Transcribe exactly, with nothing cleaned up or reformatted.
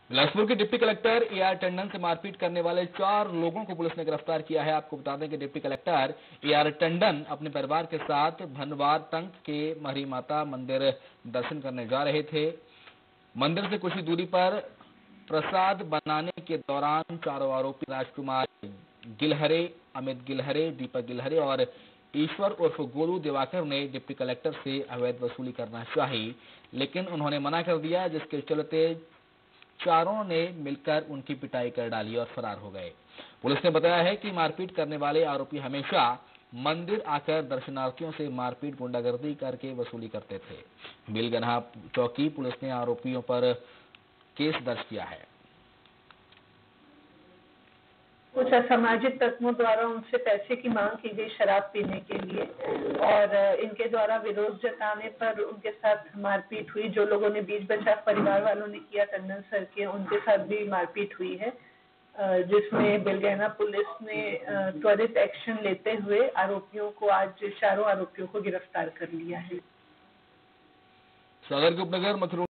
बिलासपुर के deputy collector A R Tandon से मारपीट करने वाले चार लोगों को पुलिस ने गिरफ्तार किया है। आपको बता दें कि deputy collector A R Tandon अपने परिवार के साथ भनवार टंक के मरी माता मंदिर दर्शन करने जा रहे थे। मंदिर से कुछ ही दूरी पर प्रसाद बनाने के दौरान चारों आरोपी राजकुमार गिलहरे, अमित गिलहरे, दीपक गिलहरे और ईश्वर उर्फ गोलू दिवाकर ने डिप्टी कलेक्टर से अवैध वसूली करना चाही, लेकिन उन्होंने मना कर दिया, जिसके चलते चारों ने मिलकर उनकी पिटाई कर डाली और फरार हो गए। पुलिस ने बताया है कि मारपीट करने वाले आरोपी हमेशा मंदिर आकर दर्शनार्थियों से मारपीट गुंडागर्दी करके वसूली करते थे। बिलगनहा चौकी पुलिस ने आरोपियों पर केस दर्ज किया है। कुछ असामाजिक तत्वों द्वारा उनसे पैसे की मांग की गई शराब पीने के लिए और इनके द्वारा विरोध जताने पर उनके साथ मारपीट हुई। जो लोगों ने बीच बचाव परिवार वालों ने किया, टंडन सर के, उनके साथ भी मारपीट हुई है, जिसमें बिलगैना पुलिस ने त्वरित एक्शन लेते हुए आरोपियों को आज चारों आरोपियों को गिरफ्तार कर लिया है। सदर के उपनगर मथुरा